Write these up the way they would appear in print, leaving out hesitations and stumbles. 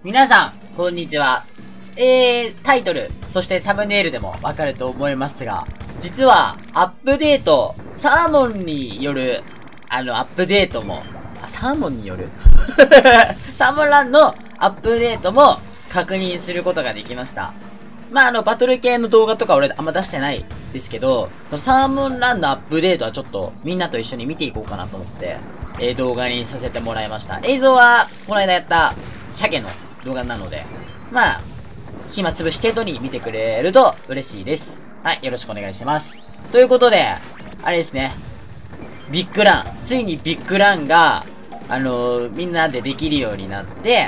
皆さん、こんにちは。タイトル、そしてサムネイルでもわかると思いますが、実は、アップデート、サーモンによる、アップデートも、サーモンによるサーモンランのアップデートも確認することができました。バトル系の動画とか俺あんま出してないですけど、そのサーモンランのアップデートはちょっとみんなと一緒に見ていこうかなと思って、動画にさせてもらいました。映像は、この間やった、鮭の動画なので、暇つぶし程度に見てくれると嬉しいです。はい、よろしくお願いします。ということで、あれですね。ビッグラン。ついにビッグランが、みんなでできるようになって、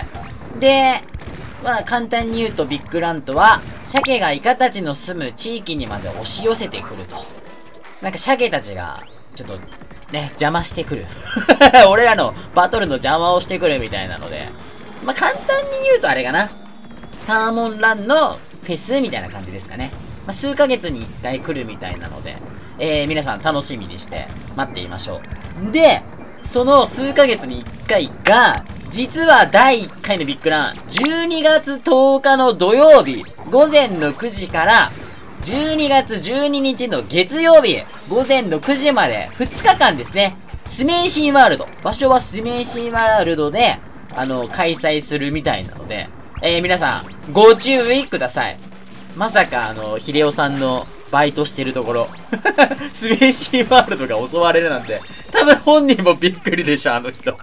で、簡単に言うとビッグランとは、鮭がイカたちの住む地域にまで押し寄せてくると。鮭たちが、ちょっと、ね、邪魔してくる。俺らのバトルの邪魔をしてくるみたいなので、簡単に言うとあれかな。サーモンランのフェスみたいな感じですかね。数ヶ月に1回来るみたいなので、皆さん楽しみにして待っていましょう。で、その数ヶ月に1回が、実は第1回のビッグラン、12月10日の土曜日、午前の9時から、12月12日の月曜日、午前の9時まで、2日間ですね。スメイシーワールド。場所はスメイシーワールドで、開催するみたいなので、皆さん、ご注意ください。まさか、ヒレオさんのバイトしてるところ、スメイシーワールドが襲われるなんて、多分本人もびっくりでしょ、あの人。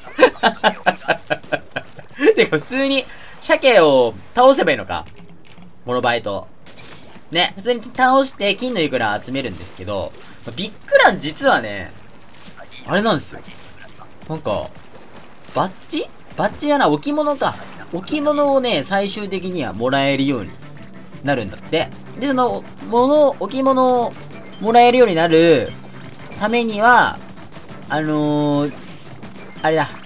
てか、普通に、鮭を倒せばいいのか。このバイト。ね、普通に倒して金のいくら集めるんですけど、ビッグラン実はね、あれなんですよ。バッジやな、置物か。置物をね、最終的にはもらえるようになるんだって。で、その、置物をもらえるようになるためには、あれだ。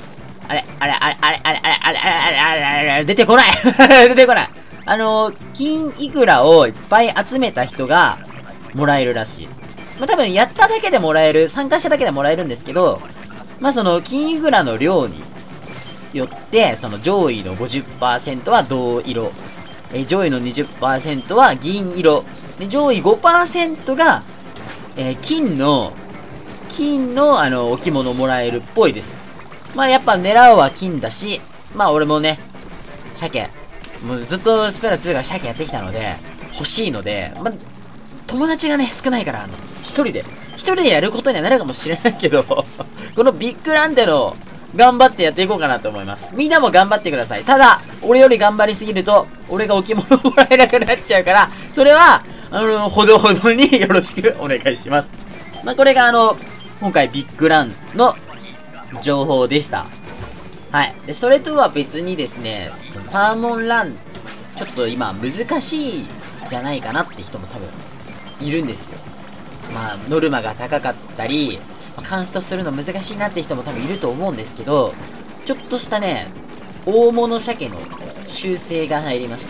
出てこない出てこない。金いくらをいっぱい集めた人がもらえるらしい。多分やっただけでもらえる、参加しただけでもらえるんですけど、その金いくらの量によって、その上位の 50% は銅色、上位の 20% は銀色、で上位 5% が、金の置物もらえるっぽいです。やっぱ狙うは金だし、俺もね、鮭、もうずっとスペラ2が鮭やってきたので、欲しいので、友達がね、少ないから、一人でやることにはなるかもしれないけど、このビッグランでの、頑張ってやっていこうかなと思います。みんなも頑張ってください。ただ、俺より頑張りすぎると、俺が置物もらえなくなっちゃうから、それは、ほどほどによろしくお願いします。これが今回ビッグランの情報でした。はい。で、それとは別にですね、サーモンラン、ちょっと今難しいじゃないかなって人も多分、いるんですよ。ノルマが高かったり、カンストするの難しいなって人も多分いると思うんですけど、ちょっとしたね、大物鮭の修正が入りました。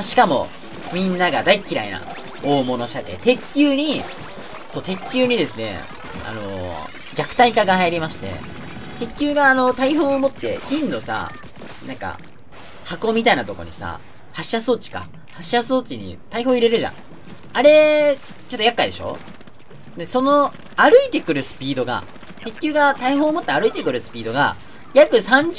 しかも、みんなが大っ嫌いな大物鮭。鉄球にですね、弱体化が入りまして、鉄球が大砲を持って、金のさ、箱みたいなとこにさ、発射装置に大砲入れるじゃん。あれ、ちょっと厄介でしょ？で、歩いてくるスピードが、鉄球が大砲を持って歩いてくるスピードが、約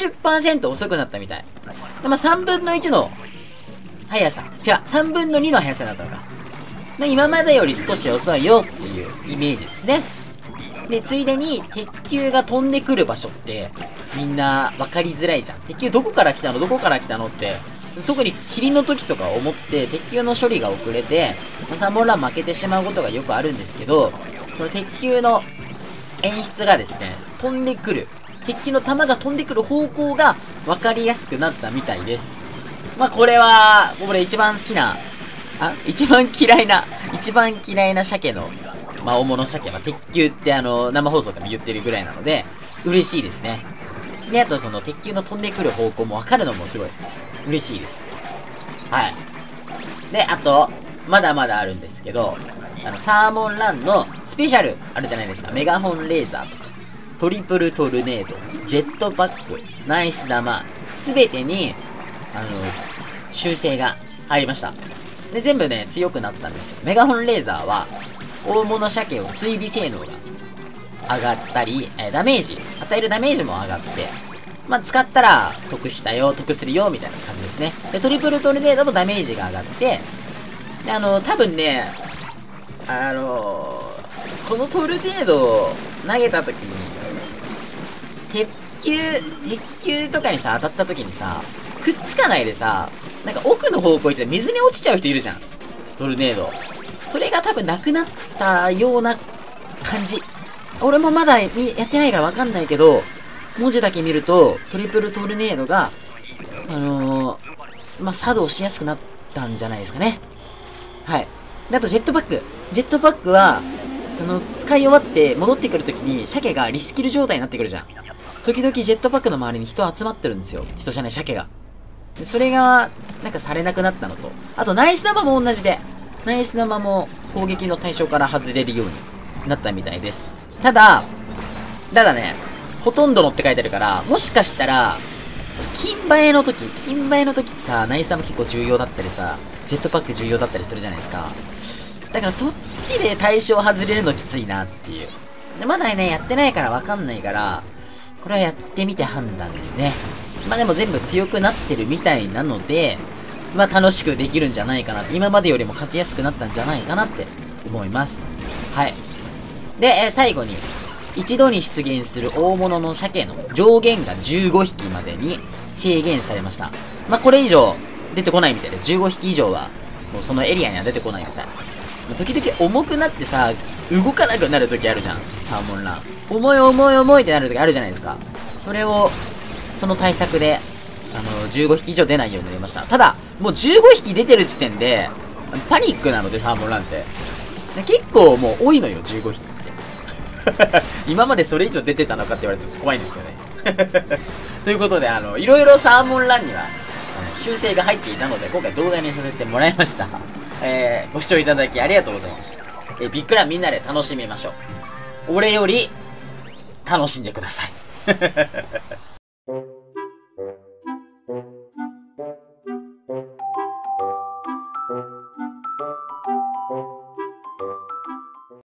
30% 遅くなったみたい。で3分の1の速さ。違う、3分の2の速さだったのか。今までより少し遅いよっていうイメージですね。で、ついでに、鉄球が飛んでくる場所って、みんな分かりづらいじゃん。鉄球どこから来たのって、特に霧の時とか思って、鉄球の処理が遅れて、サーモンラン負けてしまうことがよくあるんですけど、その鉄球の演出がですね、鉄球の弾が飛んでくる方向が分かりやすくなったみたいです。これは、俺一番一番嫌いな鮭の、大物鮭は鉄球って生放送でも言ってるぐらいなので、嬉しいですね。で、あとその鉄球の飛んでくる方向も分かるのもすごい嬉しいです。はい。で、あと、まだまだあるんですけど、サーモンランのスペシャルあるじゃないですか。メガホンレーザーとか、トリプルトルネード、ジェットパック、ナイス玉、すべてに、 修正が入りました。で、全部ね、強くなったんですよ。メガホンレーザーは、大物鮭を追尾性能が上がったり、ダメージ、与えるダメージも上がって、まあ、使ったら、得したよ、得するよ、みたいな感じですね。で、トリプルトルネードもダメージが上がって、で、多分ね、このトルネードを投げた時に、鉄球とかにさ、当たった時にさ、くっつかないでさ、なんか奥の方向行って水に落ちちゃう人いるじゃん。トルネード。それが多分なくなったような感じ。俺もまだやってないからわかんないけど、文字だけ見ると、トリプルトルネードが、まあ、作動しやすくなったんじゃないですかね。はい。で、あとジェットパック。ジェットパックは、使い終わって戻ってくるときに、鮭がリスキル状態になってくるじゃん。時々ジェットパックの周りに人集まってるんですよ。人じゃない、鮭が。でそれが、なんかされなくなったのと。あと、ナイス玉も同じで。ナイス玉も攻撃の対象から外れるようになったみたいです。ただね、ほとんどのって書いてあるから、もしかしたら、金映えの時ってさ、ナイス玉結構重要だったりさ、ジェットパック重要だったりするじゃないですか。だからそっちで対象外れるのきついなっていう。でまだね、やってないからわかんないから、これはやってみて判断ですね。まあでも全部強くなってるみたいなので、まあ楽しくできるんじゃないかなって、今までよりも勝ちやすくなったんじゃないかなって思います。はい。で、最後に、一度に出現する大物の鮭の上限が15匹までに制限されました。まあこれ以上出てこないみたいで、15匹以上は、もうそのエリアには出てこないみたい。時々重くなってさ、動かなくなる時あるじゃん。サーモンラン。重いってなる時あるじゃないですか。それを、その対策で、15匹以上出ないようになりました。ただ、もう15匹出てる時点で、パニックなので、サーモンランって。で結構もう多いのよ、15匹って。今までそれ以上出てたのかって言われるとちょっと怖いんですけどね。ということで、いろいろサーモンランには、修正が入っていたので、今回動画にさせてもらいました。ご視聴いただきありがとうございました。ビッグランみんなで楽しみましょう。俺より楽しんでください。